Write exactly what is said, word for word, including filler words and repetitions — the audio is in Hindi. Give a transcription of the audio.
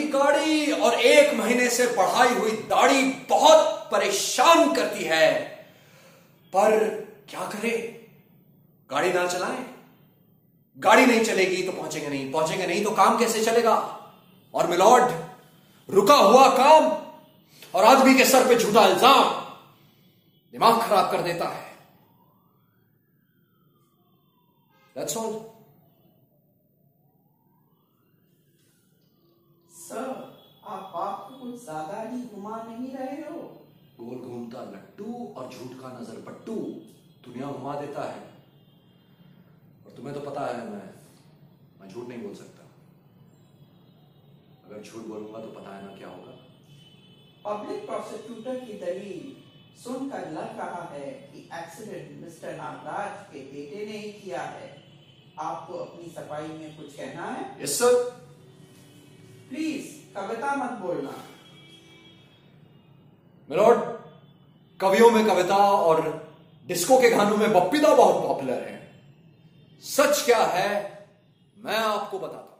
गाड़ी और एक महीने से बढ़ाई हुई दाढ़ी बहुत परेशान करती है, पर क्या करे, गाड़ी ना चलाएं। गाड़ी नहीं चलेगी तो पहुंचेंगे नहीं, पहुंचेंगे नहीं तो काम कैसे चलेगा। और मिलॉर्ड, रुका हुआ काम और आदमी के सर पे झूठा इल्जाम दिमाग खराब कर देता है। That's all. सर, आप बात को कुछ ज्यादा ही घुमा नहीं रहे हो? गोल घूमता लट्टू और झूठ का नजर पट्टू दुनिया घुमा देता है। और तुम्हें तो पता है मैं मैं झूठ नहीं बोल सकता। अगर झूठ बोलूंगा तो पता है ना क्या होगा। पब्लिक प्रोसिक्यूटर की दलील सुनकर लग रहा है कि एक्सीडेंट मिस्टर नागराज के बेटे ने ही किया है। आपको अपनी सफाई में कुछ कहना है? Yes sir. प्लीज कविता मत बोलना। मिलॉर्ड, कवियों में कविता और डिस्को के गानों में बप्पीदा बहुत पॉपुलर है। सच क्या है मैं आपको बताता हूं।